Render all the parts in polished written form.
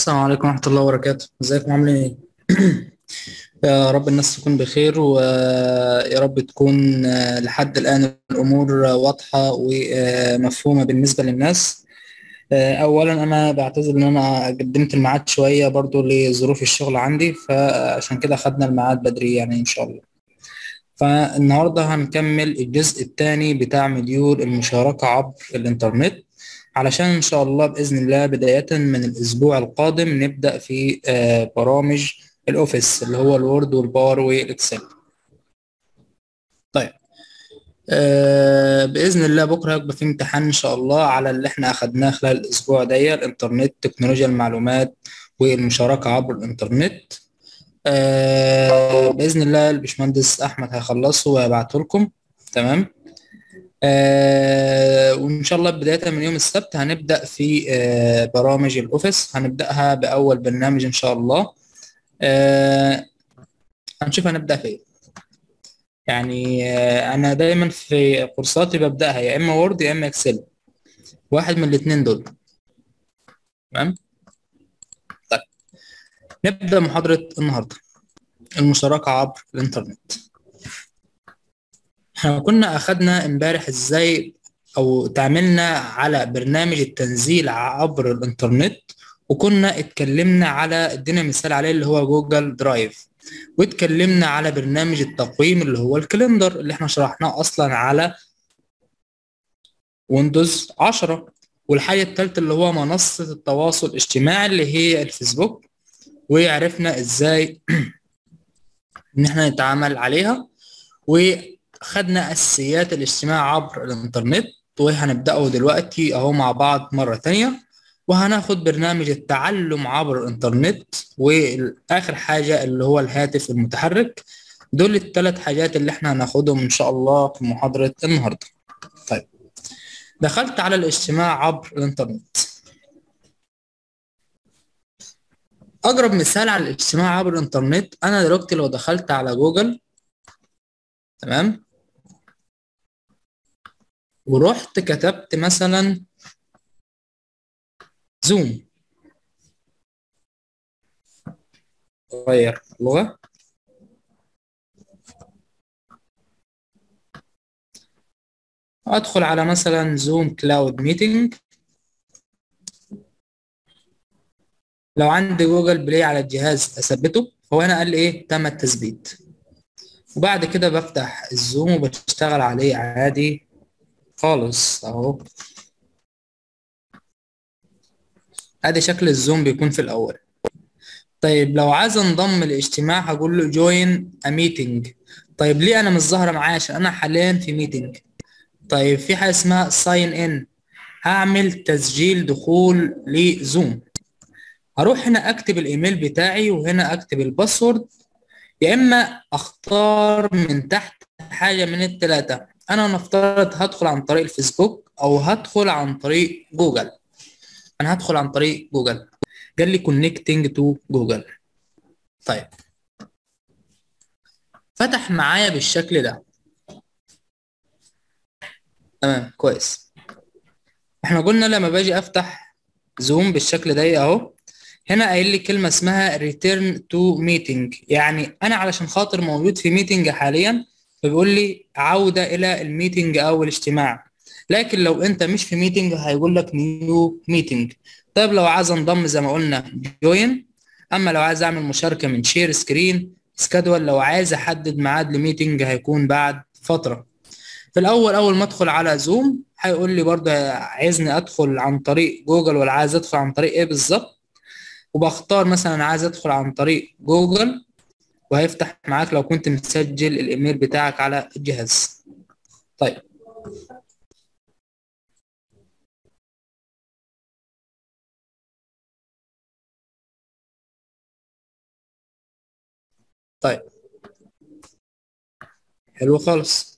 السلام عليكم ورحمة الله وبركاته، ازيكم عاملين ايه؟ يا رب الناس تكون بخير، ويا رب تكون لحد الآن الأمور واضحة ومفهومة بالنسبة للناس. أولا أنا بعتذر إن أنا قدمت الميعاد شوية برضو لظروف الشغل عندي، فعشان كده خدنا الميعاد بدري يعني إن شاء الله. فالنهاردة هنكمل الجزء الثاني بتاع مديول المشاركة عبر الإنترنت، علشان إن شاء الله بإذن الله بداية من الأسبوع القادم نبدأ في برامج الأوفيس اللي هو الوورد والباور والإكسل. طيب، بإذن الله بكرة هيبقى في امتحان إن شاء الله على اللي إحنا أخدناه خلال الأسبوع ده، الإنترنت، تكنولوجيا المعلومات والمشاركة عبر الإنترنت. بإذن الله البشمهندس أحمد هيخلصه ويبعته لكم. تمام. وإن شاء الله بداية من يوم السبت هنبدأ في برامج الأوفيس، هنبدأها بأول برنامج إن شاء الله. هنشوف هنبدأ في إيه. يعني أنا دايما في كورساتي ببدأها يا إما وورد يا إما إكسل، واحد من الاتنين دول. تمام. طيب، نبدأ محاضرة النهاردة، المشاركة عبر الإنترنت. احنا كنا أخدنا امبارح إزاي أو تعاملنا على برنامج التنزيل عبر الإنترنت، وكنا اتكلمنا على ادينا مثال عليه اللي هو جوجل درايف، واتكلمنا على برنامج التقويم اللي هو الكالندر اللي احنا شرحناه أصلا على ويندوز 10، والحاجة الثالثة اللي هو منصة التواصل الاجتماعي اللي هي الفيسبوك، وعرفنا ازاي ان احنا نتعامل عليها، وخدنا اساسيات الاجتماع عبر الانترنت، وهنبدأه دلوقتي اهو مع بعض مرة تانية. وهناخد برنامج التعلم عبر الانترنت، واخر حاجة اللي هو الهاتف المتحرك. دول الثلاث حاجات اللي احنا هناخدهم ان شاء الله في محاضرة النهاردة. طيب، دخلت على الاجتماع عبر الانترنت. اقرب مثال على الاجتماع عبر الانترنت، انا دلوقتي لو دخلت على جوجل، تمام، ورحت كتبت مثلا زوم، غير لغة، ادخل على مثلا زوم كلاود ميتنج. لو عندي جوجل بلاي على الجهاز اثبته، هو هنا قال لي ايه؟ تم التثبيت. وبعد كده بفتح الزوم وبشتغل عليه عادي خالص اهو. ادي شكل الزوم بيكون في الاول. طيب، لو عايز انضم الاجتماع هقول له جوين ا ميتنج. طيب ليه انا مش ظاهره معايا؟ عشان انا حاليا في ميتنج. طيب، في حاجه اسمها ساين ان، هعمل تسجيل دخول لزوم. هروح هنا اكتب الايميل بتاعي، وهنا اكتب الباسورد، يا اما اختار من تحت حاجه من الثلاثه. انا نفترض هدخل عن طريق الفيسبوك او هدخل عن طريق جوجل. انا هدخل عن طريق جوجل، قال لي كونكتنج تو جوجل. طيب، فتح معايا بالشكل ده. تمام، كويس. احنا قلنا لما باجي افتح زوم بالشكل ده اهو، هنا قايل لي كلمه اسمها return to meeting، يعني انا علشان خاطر موجود في ميتنج حاليا فبيقول لي عوده الى الميتنج او الاجتماع. لكن لو انت مش في ميتنج هيقول لك نيو ميتنج. طيب، لو عايز انضم زي ما قلنا جوين. اما لو عايز اعمل مشاركه من شير سكرين سكادول، لو عايز احدد ميعاد لميتنج هيكون بعد فتره. في الاول اول ما ادخل على زوم هيقول لي برضه عايزني ادخل عن طريق جوجل ولا عايز ادخل عن طريق ايه بالظبط، وبختار مثلا انا عايز ادخل عن طريق جوجل، وهيفتح معاك لو كنت مسجل الايميل بتاعك على الجهاز. طيب، طيب، حلو خالص.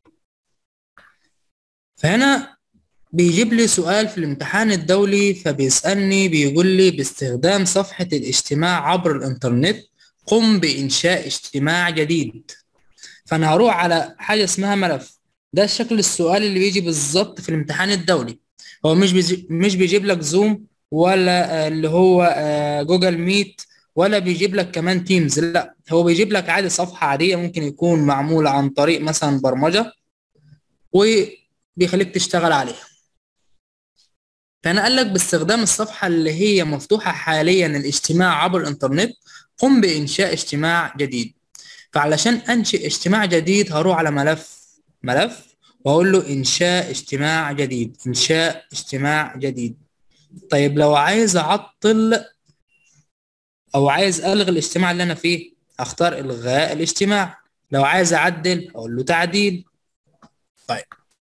فهنا بيجيب لي سؤال في الامتحان الدولي، فبيسألني بيقول لي باستخدام صفحة الاجتماع عبر الانترنت قم بإنشاء اجتماع جديد. فانا هروح على حاجه اسمها ملف. ده شكل السؤال اللي بيجي بالظبط في الامتحان الدولي. هو مش بيجيب لك زوم ولا اللي هو جوجل ميت، ولا بيجيب لك كمان تيمز. لا، هو بيجيب لك عادي صفحة عادية ممكن يكون معمولة عن طريق مثلا برمجة وبيخليك تشتغل عليها. فأنا قال لك باستخدام الصفحة اللي هي مفتوحة حاليا الاجتماع عبر الإنترنت، قم بإنشاء اجتماع جديد. فعلشان أنشئ اجتماع جديد هروح على ملف وأقول له إنشاء اجتماع جديد، إنشاء اجتماع جديد. طيب لو عايز أعطل أو عايز ألغي الاجتماع اللي أنا فيه، أختار إلغاء الاجتماع. لو عايز أعدل أقول له تعديل. طيب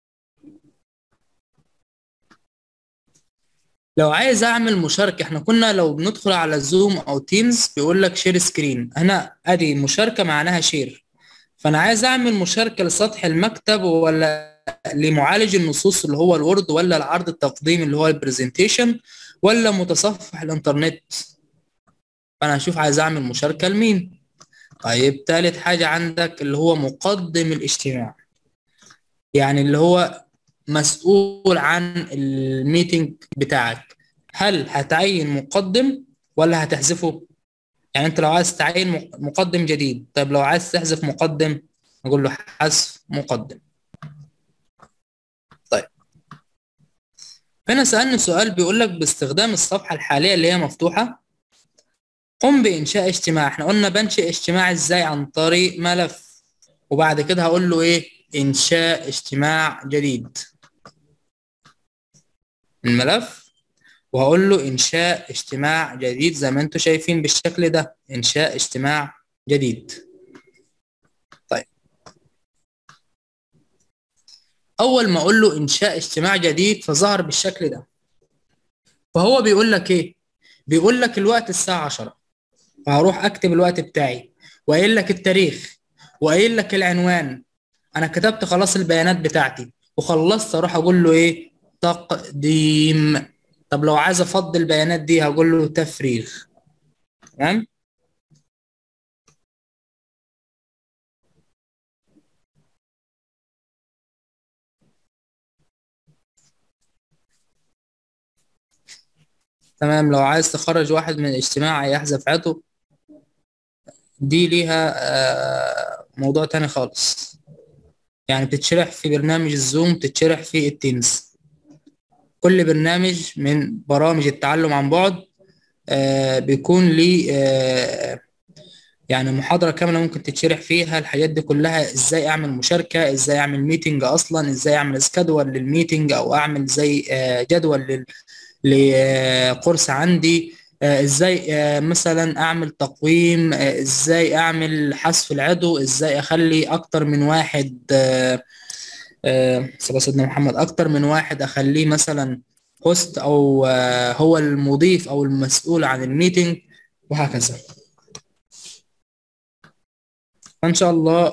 لو عايز اعمل مشاركه، احنا كنا لو بندخل على زوم او تيمز بيقول لك شير سكرين، انا ادي مشاركه معناها شير. فانا عايز اعمل مشاركه لسطح المكتب ولا لمعالج النصوص اللي هو الوورد، ولا العرض التقديمي اللي هو البرزنتيشن، ولا متصفح الانترنت. فانا هشوف عايز اعمل مشاركه لمين. طيب تالت حاجه عندك اللي هو مقدم الاجتماع، يعني اللي هو مسؤول عن الميتنج بتاعك. هل هتعين مقدم ولا هتحذفه؟ يعني انت لو عايز تعين مقدم جديد، طيب لو عايز تحذف مقدم نقول له حذف مقدم. طيب هنا سألني سؤال بيقول لك باستخدام الصفحة الحالية اللي هي مفتوحة قم بإنشاء اجتماع. احنا قلنا بنشئ اجتماع ازاي؟ عن طريق ملف، وبعد كده هقول له ايه؟ إنشاء اجتماع جديد. الملف، وهقول له إنشاء اجتماع جديد زي ما انتم شايفين بالشكل ده، إنشاء اجتماع جديد. طيب أول ما أقول له إنشاء اجتماع جديد فظهر بالشكل ده. فهو بيقول لك إيه؟ بيقول لك الوقت الساعة 10، فهروح أكتب الوقت بتاعي، وقايل لك التاريخ، وقايل لك العنوان. أنا كتبت خلاص البيانات بتاعتي وخلصت، أروح أقول له إيه؟ تقديم. طب لو عايز أفضي البيانات دي هقول له تفريغ. تمام؟ تمام. لو عايز تخرج واحد من الاجتماع يحذف عضو، دي ليها موضوع تاني خالص. يعني بتتشرح في برنامج الزوم، بتتشرح في التيمز. كل برنامج من برامج التعلم عن بعد بيكون ليه يعني محاضرة كاملة ممكن تتشرح فيها الحاجات دي كلها. ازاي اعمل مشاركة، ازاي اعمل ميتنج اصلا، ازاي اعمل سكادول للميتنج، او اعمل زي جدول لقرص عندي، ازاي مثلا اعمل تقويم، ازاي اعمل حذف العضو، ازاي اخلي اكتر من واحد صلى سيدنا محمد، اكتر من واحد اخليه مثلا هوست، او هو المضيف او المسؤول عن الميتنج، وهكذا. فان شاء الله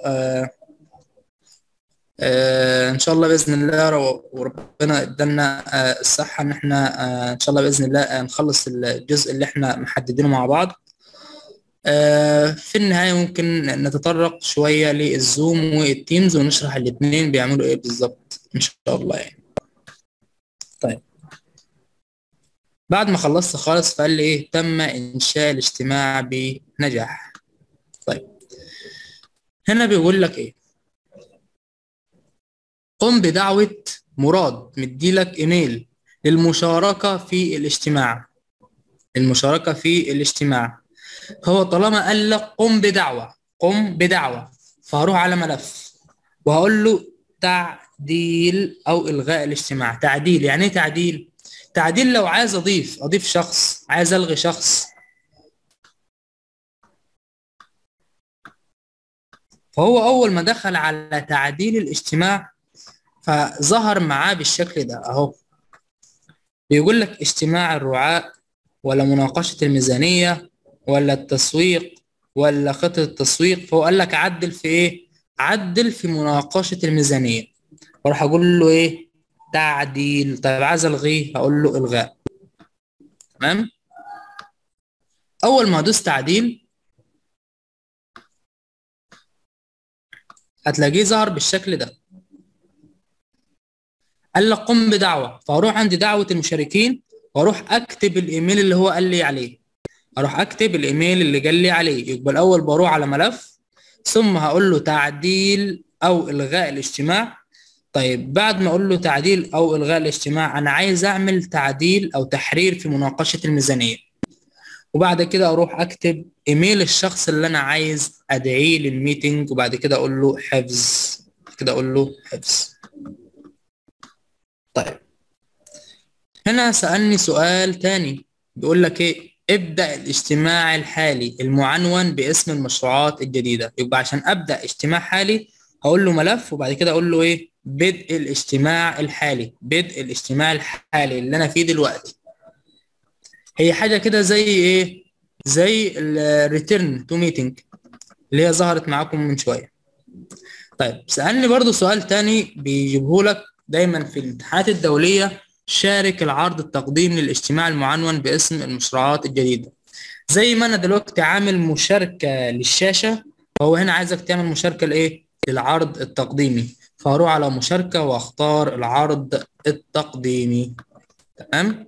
ان شاء الله باذن الله وربنا ادالنا الصحه ان احنا ان شاء الله باذن الله نخلص الجزء اللي احنا محددينه مع بعض. في النهايه ممكن نتطرق شويه للزوم والتيمز ونشرح الاثنين بيعملوا ايه بالظبط ان شاء الله يعني. طيب بعد ما خلصت خالص فقال لي ايه؟ تم انشاء الاجتماع بنجاح. طيب هنا بيقول لك ايه؟ قم بدعوه مراد، مديلك ايميل للمشاركه في الاجتماع، المشاركة في الاجتماع. هو طالما قال لك قم بدعوة، قم بدعوة، فهروح على ملف وهقول له تعديل أو إلغاء الاجتماع. تعديل يعني إيه تعديل؟ تعديل لو عايز أضيف شخص، عايز ألغي شخص. فهو أول ما دخل على تعديل الاجتماع فظهر معاه بالشكل ده أهو. بيقول لك اجتماع الرعاة، ولا مناقشة الميزانية، ولا التسويق، ولا خطة التسويق. فهو قال لك عدل في ايه؟ عدل في مناقشة الميزانية. واروح اقول له ايه؟ تعديل. طيب عايز الغيه هقول له الغاء. تمام. اول ما ادوس تعديل هتلاقيه ظهر بالشكل ده. قال لك قم بدعوة، فاروح عند دعوة المشاركين واروح اكتب الايميل اللي هو قال لي عليه. اروح اكتب الايميل اللي قال لي عليه. يبقى الاول بروح على ملف، ثم هقول له تعديل او الغاء الاجتماع. طيب بعد ما اقول له تعديل او الغاء الاجتماع، انا عايز اعمل تعديل او تحرير في مناقشة الميزانية. وبعد كده اروح اكتب ايميل الشخص اللي انا عايز ادعيه للميتنج، وبعد كده اقول له حفظ. كده اقول له حفظ. طيب هنا سألني سؤال تاني، بيقول لك ايه؟ ابدأ الاجتماع الحالي المعنون باسم المشروعات الجديدة. يبقى عشان ابدأ اجتماع حالي هقول له ملف، وبعد كده اقول له ايه؟ بدء الاجتماع الحالي. بدء الاجتماع الحالي اللي انا فيه دلوقتي. هي حاجة كده زي ايه؟ زي الريتيرن تو ميتنج اللي هي ظهرت معاكم من شوية. طيب سألني برضو سؤال تاني بيجيبه لك دايما في الامتحانات الدولية: شارك العرض التقديم للاجتماع المعنون باسم المشروعات الجديدة. زي ما انا دلوقتي عامل مشاركة للشاشة، فهو هنا عايزك تعمل مشاركة لايه؟ للعرض التقديمي. فهروح على مشاركة واختار العرض التقديمي. تمام.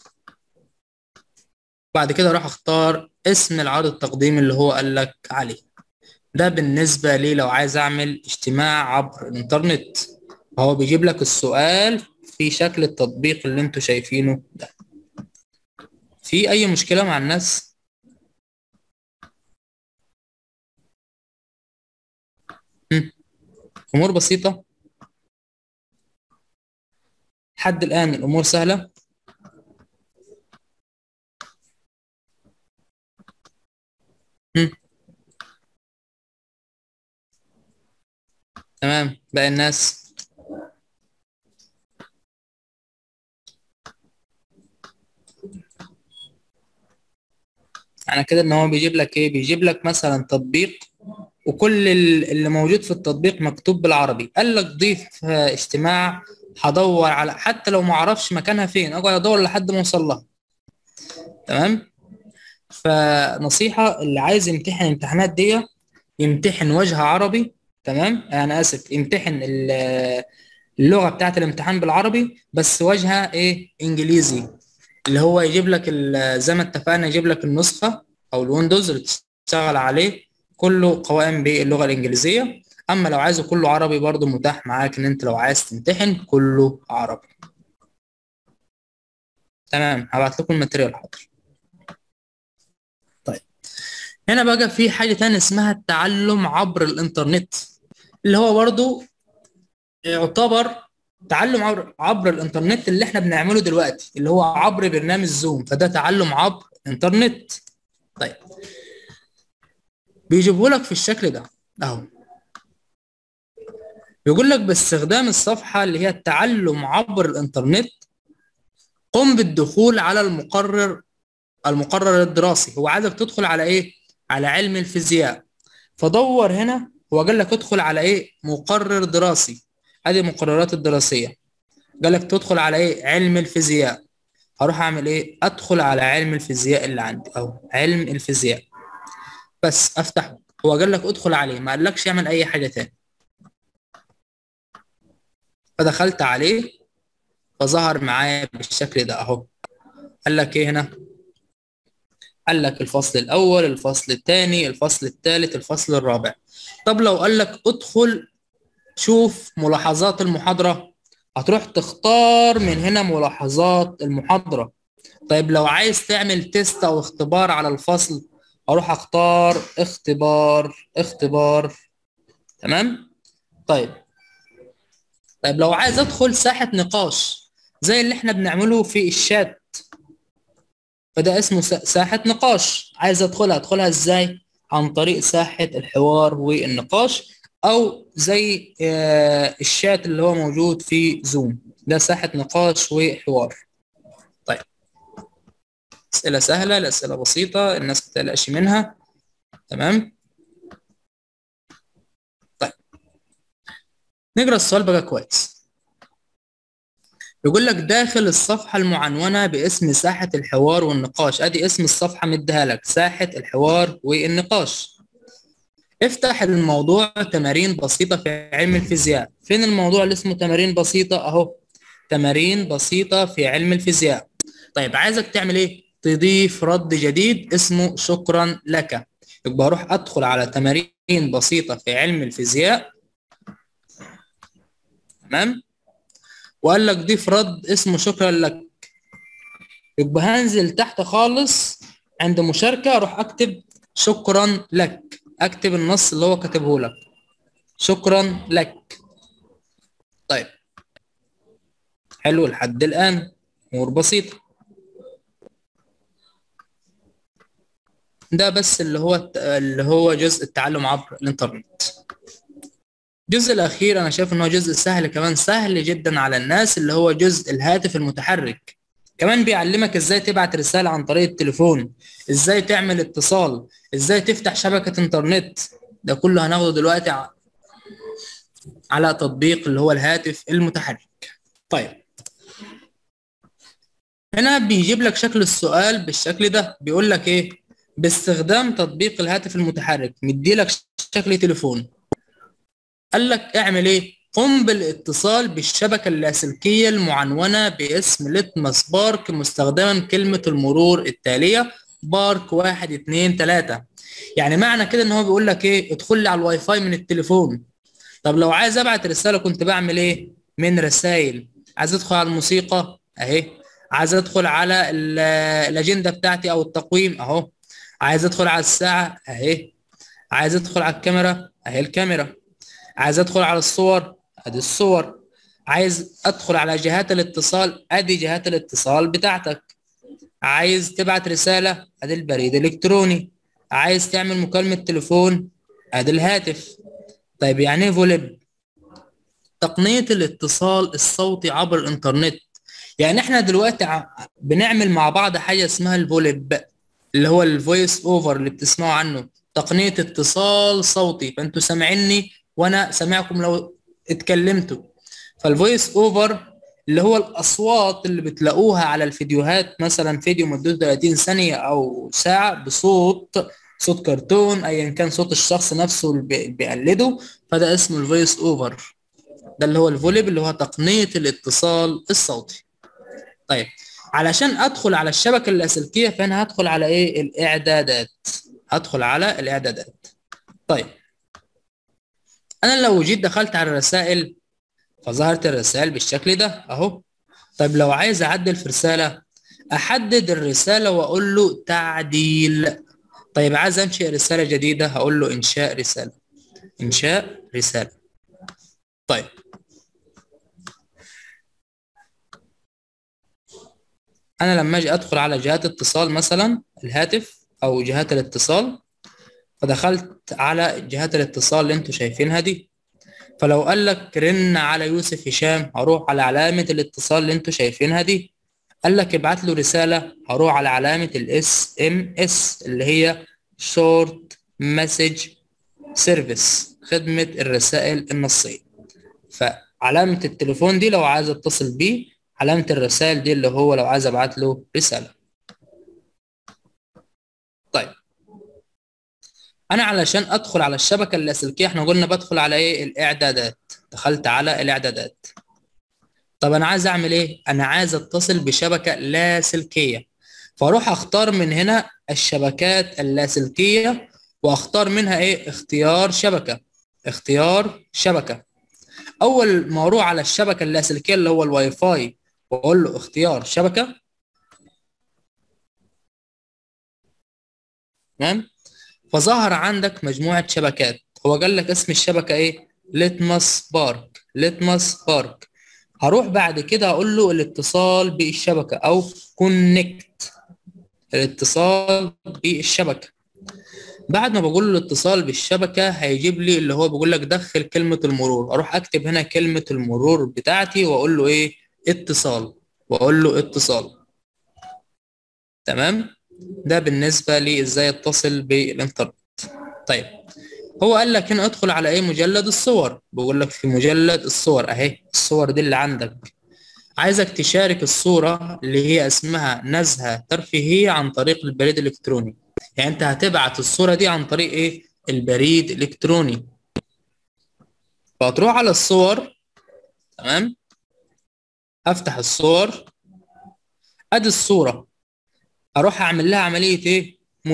بعد كده اروح اختار اسم العرض التقديمي اللي هو قال لك عليه. ده بالنسبة لي لو عايز اعمل اجتماع عبر الانترنت. هو بيجيب لك السؤال في شكل التطبيق اللي انتوا شايفينه ده. في اي مشكلة مع الناس؟ امور بسيطة لحد الان، الامور سهلة. مم. تمام. باقي الناس؟ يعني كده ان هو بيجيب لك ايه؟ بيجيب لك مثلا تطبيق، وكل اللي موجود في التطبيق مكتوب بالعربي. قال لك ضيف اجتماع، هدور على، حتى لو ما اعرفش مكانها فين اقعد ادور لحد ما اوصل لها. تمام. فنصيحة اللي عايز يمتحن الامتحانات دي، يمتحن وجه عربي. تمام. انا اسف، يمتحن اللغة بتاعت الامتحان بالعربي، بس وجهها ايه؟ انجليزي. اللي هو يجيب لك زي ما اتفقنا، يجيب لك النسخة او الويندوز اللي تشتغل عليه كله قوائم باللغة الانجليزية. اما لو عايزه كله عربي برضو متاح معاك ان انت لو عايز تمتحن كله عربي. تمام. هبعت لكم الماتيريال حاضر. طيب هنا بقى في حاجة تانية اسمها التعلم عبر الانترنت، اللي هو برضو يعتبر تعلم عبر الانترنت اللي احنا بنعمله دلوقتي، اللي هو عبر برنامج زوم. فده تعلم عبر انترنت. طيب بيجيبه لك في الشكل ده اهو. بيقول لك باستخدام الصفحة اللي هي التعلم عبر الانترنت، قم بالدخول على المقرر الدراسي. هو عايزك تدخل على ايه؟ على علم الفيزياء. فدور هنا، هو قال لك ادخل على ايه؟ مقرر دراسي. ادي المقررات الدراسية. قال لك تدخل على ايه؟ علم الفيزياء. هروح اعمل ايه؟ ادخل على علم الفيزياء اللي عندي او علم الفيزياء، بس افتحه. هو قال لك ادخل عليه، ما قالكش اعمل اي حاجة تاني. فدخلت عليه، فظهر معايا بالشكل ده اهو. قال لك ايه هنا؟ قال لك الفصل الاول، الفصل الثاني، الفصل الثالث، الفصل الرابع. طب لو قال لك ادخل شوف ملاحظات المحاضرة، هتروح تختار من هنا ملاحظات المحاضرة. طيب لو عايز تعمل تيست او اختبار على الفصل، اروح اختار اختبار. تمام. طيب لو عايز ادخل ساحة نقاش زي اللي احنا بنعمله في الشات، فده اسمه ساحة نقاش. عايز ادخلها ازاي؟ عن طريق ساحة الحوار والنقاش، او زي الشات اللي هو موجود في زوم. ده ساحة نقاش وحوار. طيب اسئلة سهلة، الاسئلة بسيطة، الناس ما تقلقش منها. تمام. طيب نقرا السؤال بقى كويس. يقول لك داخل الصفحة المعنونة باسم ساحة الحوار والنقاش. ادي اسم الصفحة مديها لك، ساحة الحوار والنقاش. افتح الموضوع تمارين بسيطة في علم الفيزياء. فين الموضوع اللي اسمه تمارين بسيطة؟ اهو تمارين بسيطة في علم الفيزياء. طيب عايزك تعمل ايه؟ تضيف رد جديد اسمه شكرا لك. يبقى اروح ادخل على تمارين بسيطة في علم الفيزياء، تمام؟ وقال لك ضيف رد اسمه شكرا لك. يبقى هنزل تحت خالص عند مشاركة، اروح اكتب شكرا لك، اكتب النص اللي هو كاتبه لك، شكرا لك. طيب حلو لحد الآن، امور بسيطة. ده بس اللي هو جزء التعلم عبر الانترنت. الجزء الأخير أنا شايف إن هو جزء سهل، كمان سهل جدا على الناس، اللي هو جزء الهاتف المتحرك. كمان بيعلمك إزاي تبعت رسالة عن طريق التليفون، إزاي تعمل اتصال، إزاي تفتح شبكة إنترنت. ده كله هناخده دلوقتي على تطبيق اللي هو الهاتف المتحرك. طيب هنا بيجيب لك شكل السؤال بالشكل ده، بيقول لك إيه؟ باستخدام تطبيق الهاتف المتحرك، مدي لك شكل تليفون. قال لك اعمل ايه؟ قم بالاتصال بالشبكة اللاسلكية المعنونة باسم ليتمس بارك مستخدما كلمة المرور التالية بارك 1 2 3. يعني معنى كده ان هو بيقول لك ايه؟ ادخل لي على الواي فاي من التليفون. طب لو عايز ابعت رسالة كنت بعمل ايه؟ من رسائل. عايز ادخل على الموسيقى اهي، عايز ادخل على الاجندة بتاعتي او التقويم اهو، عايز ادخل على الساعة اهي، عايز ادخل على الكاميرا اهي الكاميرا، عايز ادخل على الصور ادي الصور، عايز ادخل على جهات الاتصال ادي جهات الاتصال بتاعتك، عايز تبعت رسالة ادي البريد الالكتروني، عايز تعمل مكالمة تليفون ادي الهاتف. طيب يعني ايه فوليب؟ تقنية الاتصال الصوتي عبر الانترنت. يعني احنا دلوقتي بنعمل مع بعض حاجة اسمها الفوليب، اللي هو الفويس اوفر اللي بتسمعوا عنه، تقنية اتصال صوتي، فانتوا سامعيني وانا سامعكم لو اتكلمتوا. فالفويس اوفر اللي هو الاصوات اللي بتلاقوها على الفيديوهات، مثلا فيديو مدته 30 ثانية او ساعة بصوت، صوت كرتون ايا كان صوت الشخص نفسه اللي بيقلده، فده اسمه الفويس اوفر. ده اللي هو الفوليب اللي هو تقنية الاتصال الصوتي. طيب علشان ادخل على الشبكة اللاسلكية فانا هدخل على ايه؟ الاعدادات. هدخل على الاعدادات. طيب انا لو جيت دخلت على الرسائل فظهرت الرسائل بالشكل ده اهو. طيب لو عايز اعدل في رسالة، احدد الرسالة واقول له تعديل. طيب عايز انشئ رسالة جديدة، هقول له انشاء رسالة، انشاء رسالة. طيب انا لما اجي ادخل على جهات اتصال مثلا الهاتف او جهات الاتصال، فدخلت على جهات الاتصال اللي انتوا شايفينها دي، فلو قال لك رن على يوسف هشام هروح على علامة الاتصال اللي انتوا شايفينها دي. قال لك ابعت له رسالة هروح على علامة الاس ام اس اللي هي شورت مسج سيرفيس، خدمة الرسائل النصية. فعلامة التليفون دي لو عايز اتصل بيه، علامة الرسائل دي اللي هو لو عايز ابعت له رسالة. طيب انا علشان ادخل على الشبكة اللاسلكية احنا قلنا بدخل على ايه؟ الاعدادات. دخلت على الاعدادات. طب انا عايز اعمل ايه؟ انا عايز اتصل بشبكة لاسلكية، فاروح اختار من هنا الشبكات اللاسلكية واختار منها ايه؟ اختيار شبكة، اختيار شبكة. اول ما اروح على الشبكة اللاسلكية اللي هو الواي فاي واقول له اختيار شبكة، تمام، فظهر عندك مجموعة شبكات. هو قال لك اسم الشبكة ايه؟ ليتمس بارك، ليتمس بارك. هروح بعد كده اقول له الاتصال بالشبكة او كونكت، الاتصال بالشبكة. بعد ما بقول له الاتصال بالشبكة هيجيب لي اللي هو بيقول لك دخل كلمة المرور، اروح اكتب هنا كلمة المرور بتاعتي واقول له ايه؟ اتصال، واقول له اتصال. تمام، ده بالنسبة لي ازاي اتصل بالانترنت. طيب هو قال لك هنا ادخل على ايه؟ مجلد الصور. بقول لك في مجلد الصور اهي الصور دي اللي عندك، عايزك تشارك الصورة اللي هي اسمها نزهة ترفيهية عن طريق البريد الالكتروني. يعني انت هتبعت الصورة دي عن طريق ايه؟ البريد الالكتروني. فهتروح على الصور، تمام، افتح الصور، ادي الصورة، اروح اعمل لها عملية ايه؟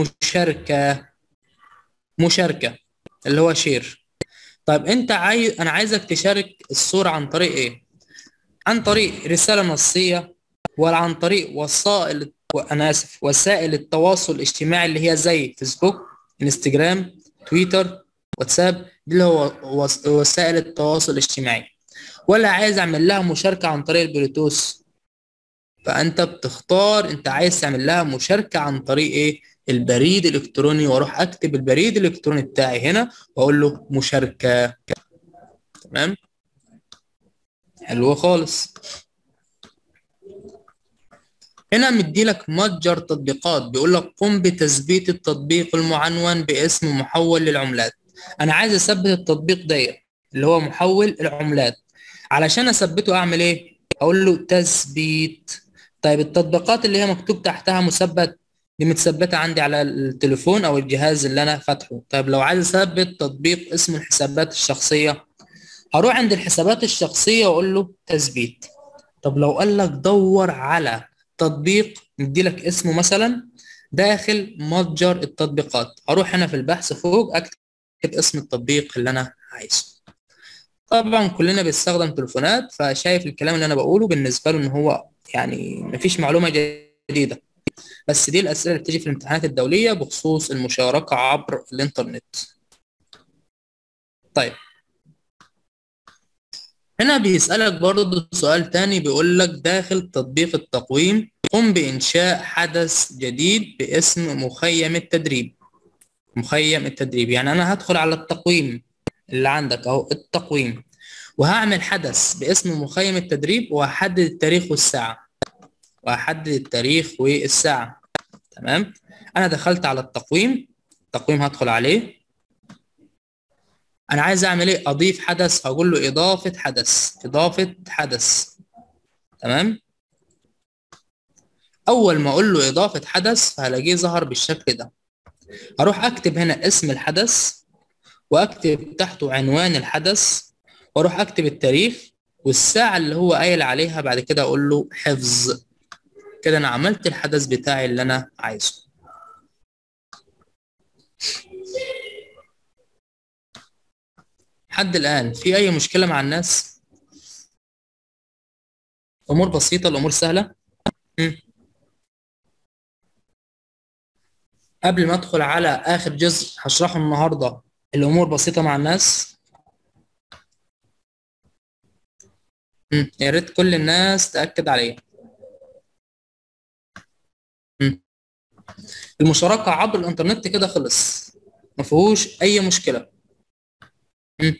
مشاركة اللي هو شير. طيب انت انا عايزك تشارك الصورة عن طريق ايه؟ عن طريق رسالة نصية، ولا عن طريق انا اسف، وسائل التواصل الاجتماعي اللي هي زي فيسبوك، انستجرام، تويتر، واتساب، دي اللي هو وسائل التواصل الاجتماعي، ولا عايز اعمل لها مشاركة عن طريق البلوتوث؟ فانت بتختار انت عايز تعمل لها مشاركة عن طريق ايه؟ البريد الالكتروني، واروح اكتب البريد الالكتروني بتاعي هنا واقول له مشاركة. تمام، حلو خالص. هنا مدي لك متجر تطبيقات، بيقول لك قم بتثبيت التطبيق المعنون باسم محول للعملات. انا عايز اثبت التطبيق ده اللي هو محول العملات. علشان اثبته اعمل ايه؟ اقول له تثبيت. طيب التطبيقات اللي هي مكتوب تحتها مثبت، دي متثبته عندي على التليفون او الجهاز اللي انا فاتحه. طيب لو عايز اثبت تطبيق اسمه الحسابات الشخصيه، هروح عند الحسابات الشخصيه واقول له تثبيت. طب لو قال لك دور على تطبيق مدي لك اسمه مثلا داخل متجر التطبيقات، هروح هنا في البحث فوق اكتب اسم التطبيق اللي انا عايزه. طبعا كلنا بنستخدم تليفونات، فشايف الكلام اللي انا بقوله بالنسبه له ان هو يعني مفيش معلومه جديده، بس دي الاسئله اللي بتيجي في الامتحانات الدوليه بخصوص المشاركه عبر الانترنت. طيب هنا بيسألك برضه سؤال تاني، بيقول لك داخل تطبيق التقويم قم بإنشاء حدث جديد باسم مخيم التدريب. مخيم التدريب يعني أنا هدخل على التقويم اللي عندك أهو، التقويم، وهعمل حدث باسم مخيم التدريب، وهحدد التاريخ والساعة. تمام. أنا دخلت على التقويم هدخل عليه. أنا عايز أعمل إيه؟ أضيف حدث، هقول له إضافة حدث. تمام. اول ما اقول له اضافه حدث هلاقيه ظهر بالشكل ده. اروح اكتب هنا اسم الحدث، واكتب تحته عنوان الحدث، واروح اكتب التاريخ والساعه اللي هو قايل عليها. بعد كده اقول له حفظ. كده انا عملت الحدث بتاعي اللي انا عايزه. لحد الان في اي مشكله مع الناس؟ امور بسيطه، الامور سهله. مم. قبل ما ادخل على اخر جزء هشرحه النهارده، الامور بسيطه مع الناس. يا ريت كل الناس تاكد عليه. مم. المشاركة عبر الإنترنت كده خلص، ما فيهوش أي مشكلة. مم.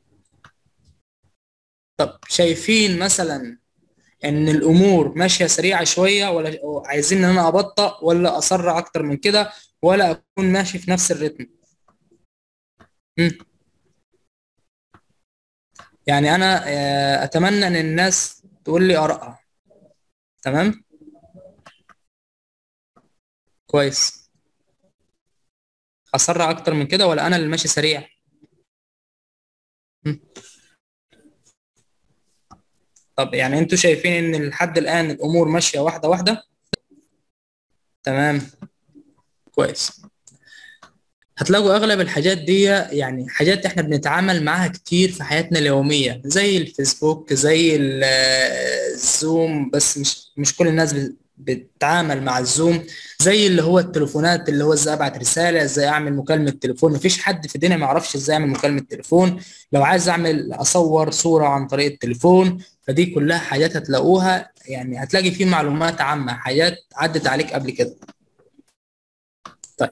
طب شايفين مثلا إن الأمور ماشية سريعة شوية، ولا عايزين إن أنا أبطأ ولا أسرع أكتر من كده، ولا أكون ماشي في نفس الريتم؟ مم. يعني أنا أتمنى إن الناس تقول لي آرائها. تمام، كويس. أسرع أكتر من كده ولا أنا اللي ماشي سريع؟ مم. طب يعني أنتوا شايفين إن لحد الآن الأمور ماشية واحدة واحدة؟ تمام، كويس. هتلاقوا اغلب الحاجات دي يعني حاجات احنا بنتعامل معاها كتير في حياتنا اليومية، زي الفيسبوك، زي الزوم، بس مش كل الناس بتتعامل مع الزوم. زي اللي هو التليفونات، اللي هو ازاي ابعت رسالة، ازاي اعمل مكالمة تليفون. مفيش حد في الدنيا ما يعرفش ازاي اعمل مكالمة تليفون. لو عايز اصور صورة عن طريق التليفون، فدي كلها حاجات هتلاقوها، يعني هتلاقي فيه معلومات عامة، حاجات عدت عليك قبل كده. طيب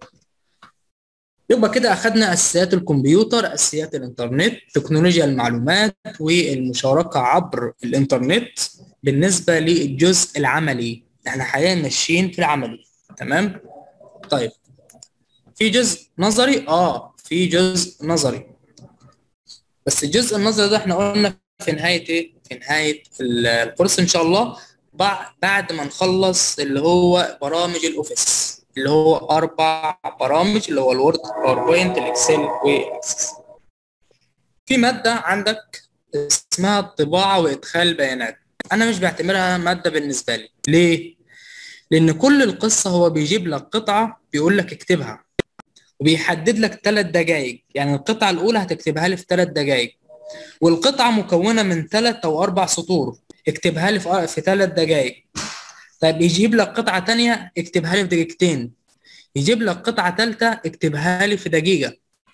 يبقى كده أخدنا أساسيات الكمبيوتر، أساسيات الإنترنت، تكنولوجيا المعلومات، والمشاركة عبر الإنترنت. بالنسبة للجزء العملي احنا حاليا ماشيين في العملي. تمام. طيب في جزء نظري، في جزء نظري، بس الجزء النظري ده احنا قلنا في نهاية ايه؟ في نهاية الكورس ان شاء الله، بعد ما نخلص اللي هو برامج الاوفيس، اللي هو 4 برامج، اللي هو الوورد، باوربوينت، الاكسل، والاكسس. في مادة عندك اسمها الطباعة وادخال البيانات. انا مش بعتبرها ماده بالنسبه لي. ليه؟ لان كل القصه هو بيجيب لك قطعه بيقول لك اكتبها، وبيحدد لك 3 دقائق. يعني القطعه الاولى هتكتبها لي في 3 دقائق، والقطعه مكونه من 3 او 4 سطور، اكتبها لي في 3 دقائق. طيب يجيب لك قطعه تانية اكتبها لي في دقيقتين، يجيب لك قطعه ثالثه اكتبها لي في دقيقه.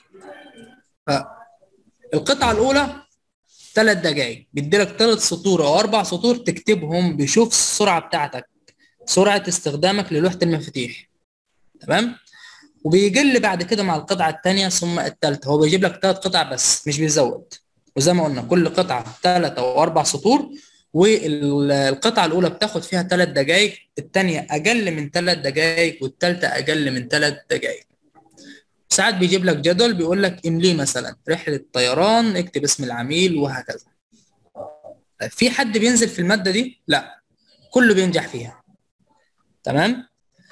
فالقطعه الاولى 3 دقائق، بيديلك 3 سطور او 4 سطور تكتبهم، بيشوف السرعه بتاعتك، سرعه استخدامك للوحه المفاتيح. تمام. وبيقل بعد كده مع القطعه الثانيه ثم الثالثه، هو بيجيب لك 3 قطع بس مش بيزود. وزي ما قلنا كل قطعه 3 او 4 سطور، والقطعه الاولى بتاخد فيها 3 دقائق، الثانيه اقل من 3 دقائق، والثالثه اقل من 3 دقائق. ساعات بيجيب لك جدول بيقول لك امليه مثلا رحله طيران، اكتب اسم العميل وهكذا. في حد بينزل في الماده دي؟ لا، كله بينجح فيها. تمام.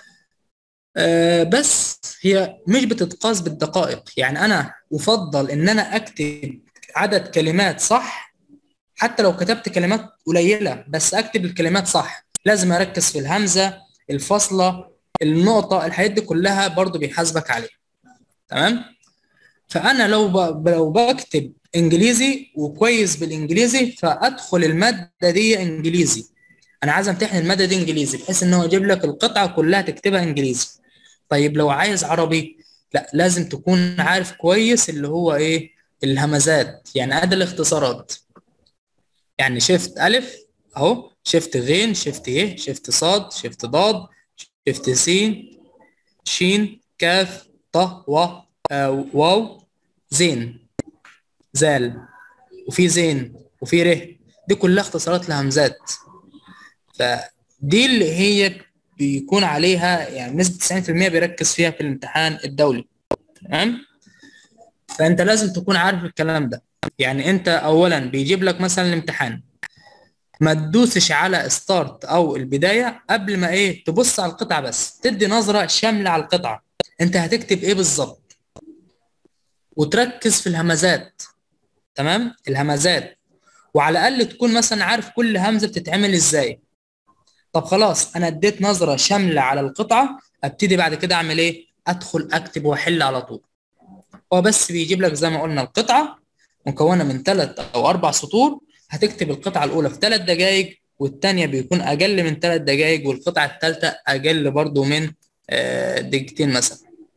بس هي مش بتتقاس بالدقائق. يعني انا افضل ان انا اكتب عدد كلمات صح، حتى لو كتبت كلمات قليله بس اكتب الكلمات صح. لازم اركز في الهمزه، الفاصله، النقطه، الحاجات دي كلها برضو بيحاسبك عليها. تمام. فانا لو بكتب انجليزي وكويس بالانجليزي، فادخل الماده دي انجليزي. انا عايز امتحن الماده دي انجليزي، بحيث ان هو يجيب لك القطعه كلها تكتبها انجليزي. طيب لو عايز عربي، لا، لازم تكون عارف كويس اللي هو ايه الهمزات، يعني ادي الاختصارات. يعني شيفت الف اهو، شيفت غين، شيفت ي، شيفت صاد، شيفت ضاد، شيفت سين، شين، كاف، ط، واو، زين، زال، وفي زين، وفي ره. دي كلها اختصارات لهمزات. فدي اللي هي بيكون عليها يعني نسبة 90% بيركز فيها في الامتحان الدولي. تمام. فانت لازم تكون عارف الكلام ده. يعني انت اولا بيجيب لك مثلا الامتحان، ما تدوسش على ستارت او البدايه قبل ما ايه تبص على القطعه، بس تدي نظره شامله على القطعه انت هتكتب ايه بالظبط، وتركز في الهمزات. تمام، الهمزات، وعلى الاقل تكون مثلا عارف كل همزه بتتعمل ازاي. طب خلاص انا اديت نظره شامله على القطعه، ابتدي بعد كده اعمل ايه؟ ادخل اكتب واحل على طول. هو بس بيجيب لك زي ما قلنا القطعه مكونه من 3 او 4 سطور، هتكتب القطعه الاولى في 3 دقائق، والثانيه بيكون اقل من 3 دقائق، والقطعه الثالثه اقل برضو من دقيقتين مثلا.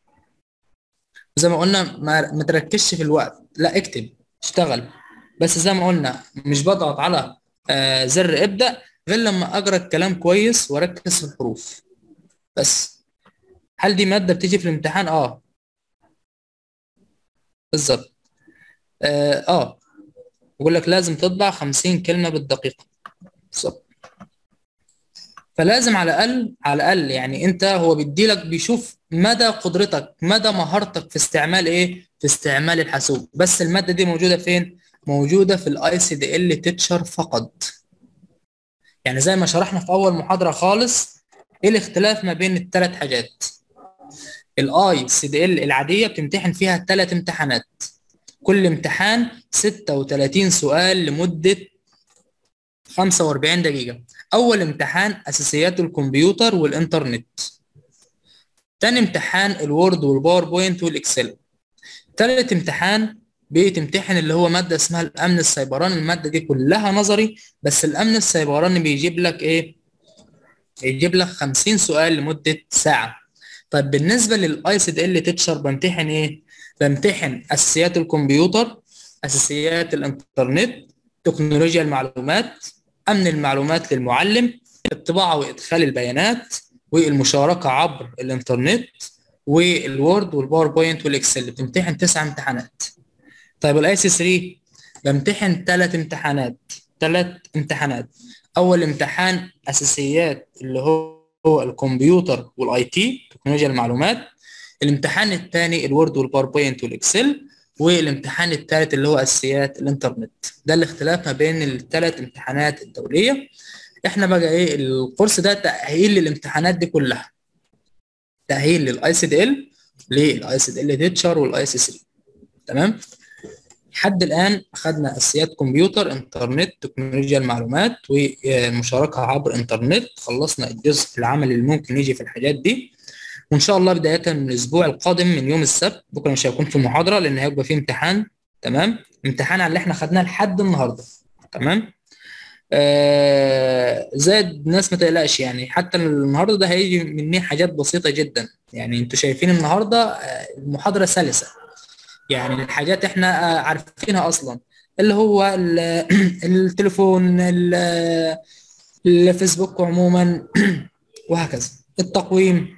زي ما قلنا ما تركزش في الوقت، لا اكتب، اشتغل. بس زي ما قلنا مش بضغط على زر ابدأ غير لما اقرا الكلام كويس واركز في الحروف بس. هل دي مادة بتيجي في الامتحان؟ بالظبط. بقول لك لازم تطبع 50 كلمة بالدقيقة بالظبط. فلازم على الأقل يعني انت هو بيدي لك بيشوف مدى قدرتك، مدى مهارتك في استعمال ايه؟ في استعمال الحاسوب. بس المادة دي موجودة فين؟ موجودة في الاي سي دي ال تيتشر فقط. يعني زي ما شرحنا في اول محاضرة خالص، ايه الاختلاف ما بين الثلاث حاجات؟ الاي سي دي ال العادية بتمتحن فيها 3 امتحانات، كل امتحان 36 سؤال لمدة 45 دقيقة. أول امتحان أساسيات الكمبيوتر والإنترنت، تاني امتحان الوورد والباوربوينت والإكسل، تالت امتحان بتمتحن اللي هو مادة اسمها الأمن السيبراني. المادة دي كلها نظري، بس الأمن السيبراني بيجيب لك إيه؟ يجيب لك 50 سؤال لمدة ساعة. طيب بالنسبة للاي سي دي ال تيتشر بمتحن ايه؟ بمتحن اساسيات الكمبيوتر، اساسيات الانترنت، تكنولوجيا المعلومات، امن المعلومات للمعلم، الطباعة وادخال البيانات، والمشاركة عبر الانترنت، والوورد والباوربوينت والاكسل. بتمتحن 9 امتحانات. طيب الاي سي 3 بمتحن 3 امتحانات. اول امتحان اساسيات اللي هو الكمبيوتر والاي تي تكنولوجيا المعلومات، الامتحان الثاني الوورد والباوربوينت والاكسل، والامتحان الثالث اللي هو اساسيات الانترنت. ده الاختلاف ما بين ال3 امتحانات الدوليه. احنا بقى ايه الكورس ده تاهيل للامتحانات دي كلها، تاهيل للاي سي دي ال، للاي سي دي ال تيتشر والاي سي 3. تمام. لحد الآن أخذنا أساسيات كمبيوتر، إنترنت، تكنولوجيا المعلومات، والمشاركة عبر إنترنت. خلصنا الجزء العملي اللي ممكن يجي في الحاجات دي. وإن شاء الله بداية من الأسبوع القادم من يوم السبت، بكرة مش هيكون في محاضرة لأن هيبقى فيه امتحان. تمام، امتحان على اللي احنا خدناه لحد النهاردة. تمام. زائد الناس ما تقلقش، يعني حتى النهارده ده هيجي مني حاجات بسيطة جدا. يعني انتوا شايفين النهارده المحاضرة سلسة، يعني الحاجات احنا عارفينها اصلا، اللي هو التليفون، الفيسبوك عموما وهكذا، التقويم.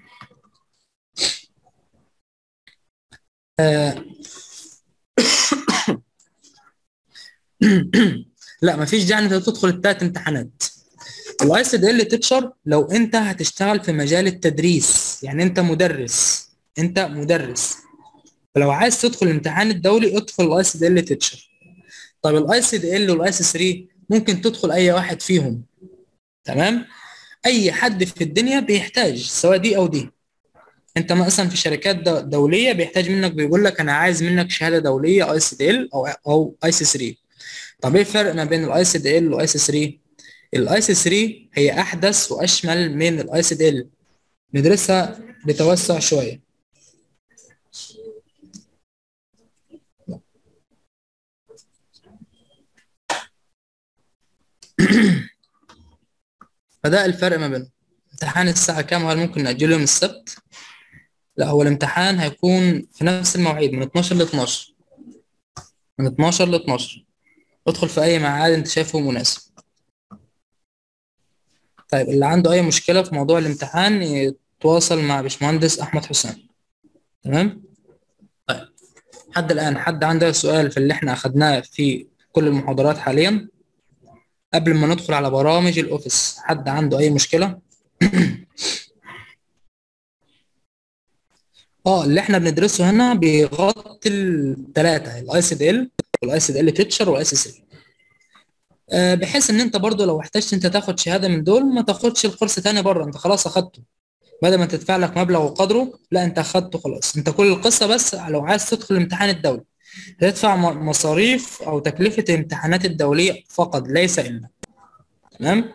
لا مفيش داعي انت تدخل التلات امتحانات. الاي سي دي ال تيتشر لو انت هتشتغل في مجال التدريس، يعني انت مدرس، فلو عايز تدخل الامتحان الدولي ادخل الاي سي دي ال تيتشر. طب الاي سي دي ال والاي سي 3 ممكن تدخل اي واحد فيهم. تمام، اي حد في الدنيا بيحتاج سواء دي او دي. انت مثلا في شركات دوليه بيحتاج منك، بيقول لك انا عايز منك شهاده دوليه اي سي دي ال او اي سي 3. طب ايه الفرق ما بين الاي سي دي ال والاي سي 3؟ الاي سي 3 هي احدث واشمل من الاي سي دي ال، ندرسها بتوسع شويه. فده الفرق ما بينهم. امتحان الساعه كام؟ هل ممكن ناجله يوم السبت؟ لا، هو الامتحان هيكون في نفس المواعيد من 12 ل 12. من 12 ل 12. ادخل في اي ميعاد انت شايفه مناسب. طيب اللي عنده اي مشكله في موضوع الامتحان يتواصل مع باشمهندس احمد حسام. تمام. طيب لحد الان حد عنده سؤال في اللي احنا اخدناه في كل المحاضرات حاليا قبل ما ندخل على برامج الاوفيس؟ حد عنده اي مشكله؟ اللي احنا بندرسه هنا بيغطي الثلاثه، الاي سي دي ال والاي سي دي ال تيتشر والاي سي 3. بحيث ان انت برضو لو احتجت انت تاخد شهاده من دول ما تاخدش الكورس تاني بره، انت خلاص اخدته. بدل ما تدفع لك مبلغ وقدره، لا انت اخدته خلاص. انت كل القصه بس لو عايز تدخل الامتحان الدولي هتدفع مصاريف او تكلفه الامتحانات الدوليه فقط ليس الا. تمام.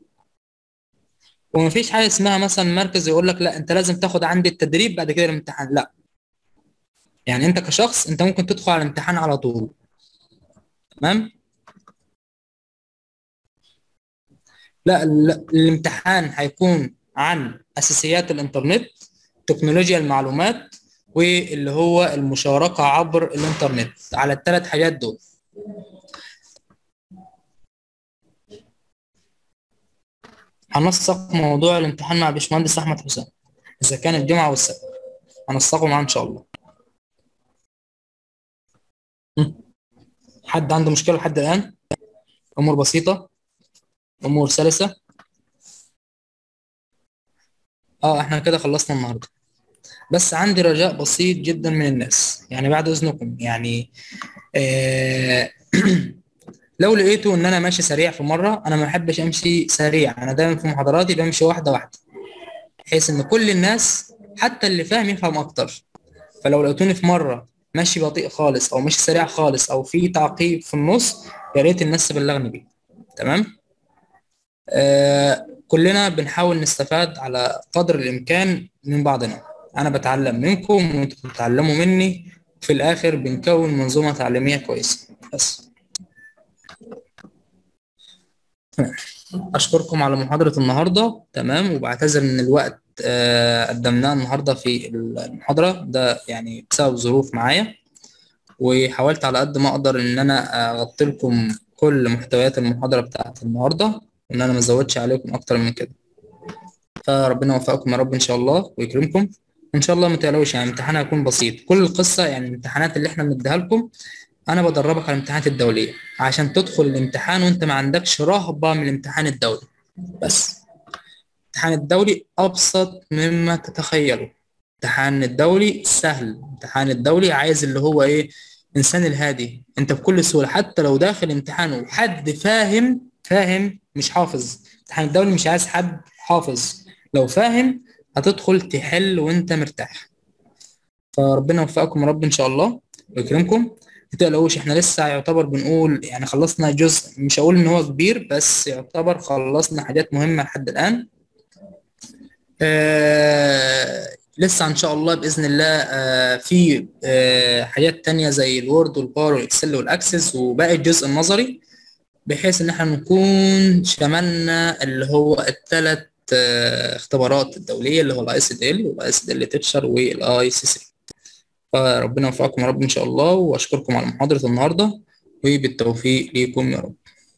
ومفيش حاجه اسمها مثلا مركز يقول لك لا انت لازم تاخد عندي التدريب بعد كده الامتحان، لا. يعني انت كشخص انت ممكن تدخل على الامتحان على طول. تمام. لا الامتحان هيكون عن اساسيات الانترنت، تكنولوجيا المعلومات، واللي هو المشاركه عبر الانترنت، على الثلاث حاجات دول. هنسق موضوع الامتحان مع باشمهندس احمد حسام اذا كان الجمعه والسبت، هنسقه معاه ان شاء الله. م. حد عنده مشكله لحد الان؟ امور بسيطه، امور سلسه. احنا كده خلصنا النهارده. بس عندي رجاء بسيط جدا من الناس، يعني بعد اذنكم، يعني آه لو لقيتوا ان انا ماشي سريع في مره، انا ما بحبش امشي سريع، انا دايما في محاضراتي بمشي واحده واحده بحيث ان كل الناس حتى اللي فاهم يفهم اكتر. فلو لقيتوني في مره ماشي بطيء خالص او ماشي سريع خالص او في تعقيب في النص، يا ريت الناس تبلغني بيه. تمام. كلنا بنحاول نستفاد على قدر الامكان من بعضنا، انا بتعلم منكم وانتم بتتعلموا مني، في الاخر بنكون منظومه تعليميه كويسه بس. اشكركم على محاضره النهارده. تمام، وبعتذر ان الوقت قدمناه النهارده في المحاضره ده يعني بسبب ظروف معايا، وحاولت على قد ما اقدر ان انا اغطي لكم كل محتويات المحاضره بتاعت النهارده، وان انا ما ازودش عليكم اكتر من كده. فربنا يوفقكم يا رب ان شاء الله ويكرمكم ان شاء الله. ما تقلقوش، يعني الامتحان هيكون بسيط. كل القصه يعني الامتحانات اللي احنا بنديها لكم انا بدربك على الامتحانات الدوليه عشان تدخل الامتحان وانت ما عندكش رهبه من الامتحان الدولي بس. الامتحان الدولي ابسط مما تتخيلوا. الامتحان الدولي سهل. الامتحان الدولي عايز اللي هو ايه، انسان الهادي. انت بكل سهوله حتى لو داخل امتحان وحد فاهم مش حافظ، الامتحان الدولي مش عايز حد حافظ، لو فاهم هتدخل تحل وانت مرتاح. فربنا يوفقكم يا رب ان شاء الله ويكرمكم. متقلقوش، احنا لسه يعتبر بنقول يعني خلصنا جزء، مش هقول ان هو كبير بس يعتبر خلصنا حاجات مهمة لحد الآن. لسه ان شاء الله باذن الله في حاجات تانية زي الوورد والباور والاكسل والاكسس وباقي الجزء النظري، بحيث ان احنا نكون شملنا اللي هو الثلاث اختبارات الدوليه اللي هو الاي سي دي ال والاي سي دي ال تيتشر والاي سي سي. فربنا يوفقكم يا رب ان شاء الله، واشكركم على محاضره النهارده، وبالتوفيق ليكم يا رب.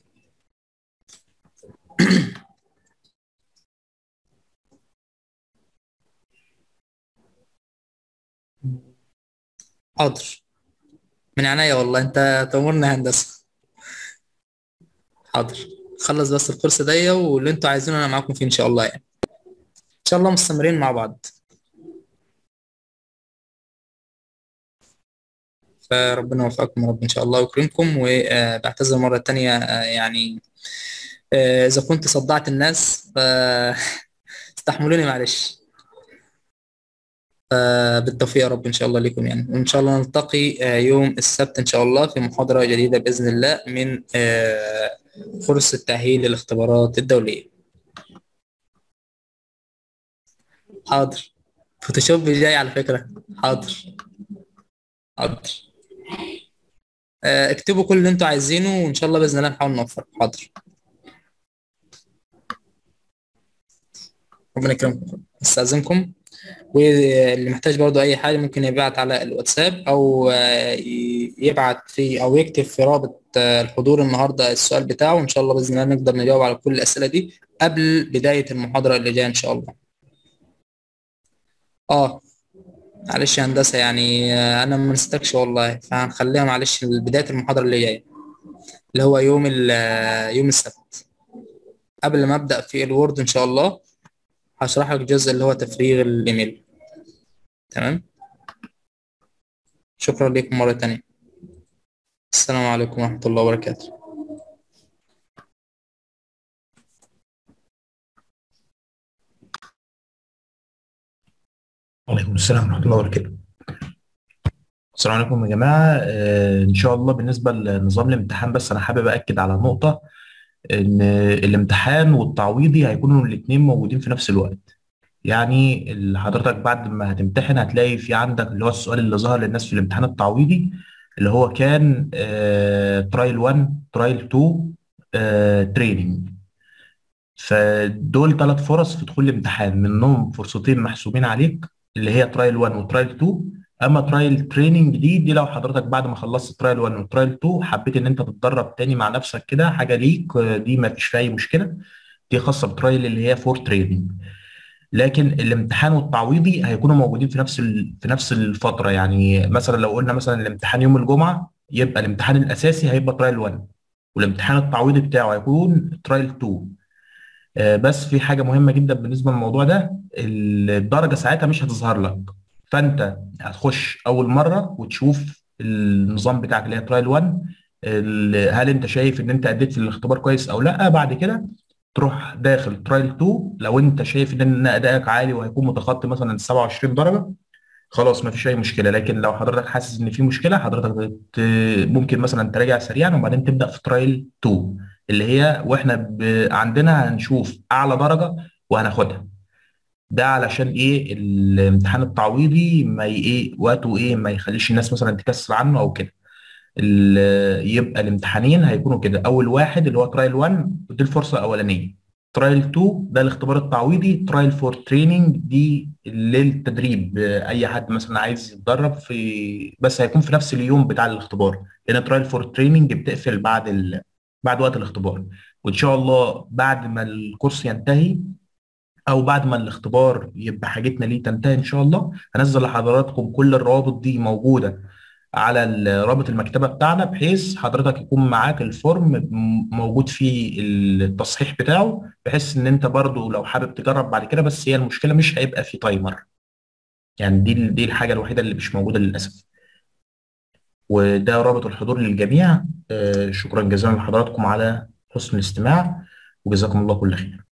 حاضر، من عينيا والله، انت تأمرنا هندسه. حاضر، خلص بس الكورس ده واللي انتوا عايزينه انا معاكم فيه ان شاء الله يعني. ان شاء الله مستمرين مع بعض. فربنا يوفقكم يا رب ان شاء الله ويكرمكم، وبعتذر مره تانية يعني اذا كنت صدعت الناس استحملوني معلش. بالتوفيق يا رب ان شاء الله لكم يعني، وان شاء الله نلتقي يوم السبت ان شاء الله في محاضره جديده باذن الله من فرصه التاهيل للاختبارات الدوليه. حاضر، فوتوشوب جاي على فكره. حاضر. حاضر. اكتبوا كل اللي انتوا عايزينه وان شاء الله باذن الله نحاول نوفر. حاضر. ربنا يكرمكم، استاذنكم. واللي محتاج برضو اي حاجه ممكن يبعت على الواتساب او يبعت في او يكتب في رابط الحضور النهارده السؤال بتاعه، وان شاء الله باذن الله نقدر نجاوب على كل الاسئله دي قبل بدايه المحاضره اللي جايه ان شاء الله. اه معلش يا هندسه يعني انا ما نسيتكش والله، فهنخليها معلش بدايه المحاضره اللي جايه اللي هو يوم يوم السبت، قبل ما ابدا في الوورد ان شاء الله هشرح لك الجزء اللي هو تفريغ الايميل. تمام. شكرا لكم مره تانية. السلام عليكم ورحمه الله وبركاته. وعليكم السلام ورحمة الله وبركاته. السلام عليكم يا جماعة. إن شاء الله بالنسبة لنظام الامتحان، بس أنا حابب أكد على نقطة، إن الامتحان والتعويضي هيكونوا الاتنين موجودين في نفس الوقت. يعني حضرتك بعد ما هتمتحن هتلاقي في عندك اللي هو السؤال اللي ظهر للناس في الامتحان التعويضي، اللي هو كان ترايل 1 ترايل 2 تريننج. فدول 3 فرص في دخول الامتحان، منهم فرصتين محسوبين عليك اللي هي ترايل 1 وترايل 2. اما ترايل تريننج دي لو حضرتك بعد ما خلصت ترايل 1 وترايل 2 حبيت ان انت تتدرب تاني مع نفسك كده حاجه ليك، دي ما فيش فيها اي مشكله، دي خاصه بترايل اللي هي فور تريننج. لكن الامتحان والتعويضي هيكونوا موجودين في نفس الفتره. يعني مثلا لو قلنا مثلا الامتحان يوم الجمعه، يبقى الامتحان الاساسي هيبقى ترايل 1، والامتحان التعويضي بتاعه هيكون ترايل 2. بس في حاجة مهمة جدا بالنسبة للموضوع ده، الدرجة ساعتها مش هتظهر لك، فأنت هتخش أول مرة وتشوف النظام بتاعك اللي هي ترايل 1، هل أنت شايف إن أنت أديت في الاختبار كويس أو لأ. بعد كده تروح داخل ترايل 2، لو أنت شايف إن أدائك عالي وهيكون متخطي مثلا ال 27 درجة، خلاص ما فيش اي مشكله. لكن لو حضرتك حاسس ان في مشكله، حضرتك ممكن مثلا تراجع سريعا وبعدين تبدا في ترايل 2، اللي هي واحنا عندنا هنشوف اعلى درجه وهناخدها. ده علشان ايه؟ الامتحان التعويضي ما ايه وقته ايه، ما يخليش الناس مثلا تكسل عنه او كده. يبقى الامتحانين هيكونوا كده، اول واحد اللي هو ترايل 1 دي الفرصه الاولانيه، ترايل 2 ده الاختبار التعويضي، ترايل فور تريننج دي للتدريب، اي حد مثلا عايز يتدرب في، بس هيكون في نفس اليوم بتاع الاختبار، لان ترايل فور تريننج بتقفل بعد وقت الاختبار. وان شاء الله بعد ما الكورس ينتهي او بعد ما الاختبار يبقى حاجتنا ليه تنتهي ان شاء الله، هنزل لحضراتكم كل الروابط دي موجوده على رابط المكتبه بتاعنا، بحيث حضرتك يكون معاك الفورم موجود فيه التصحيح بتاعه، بحيث ان انت برضو لو حابب تجرب بعد كده. بس هي المشكله مش هيبقى فيه تايمر، يعني دي الحاجه الوحيده اللي مش موجوده للاسف. وده رابط الحضور للجميع. شكرا جزيلا لحضراتكم على حسن الاستماع، وجزاكم الله كل خير.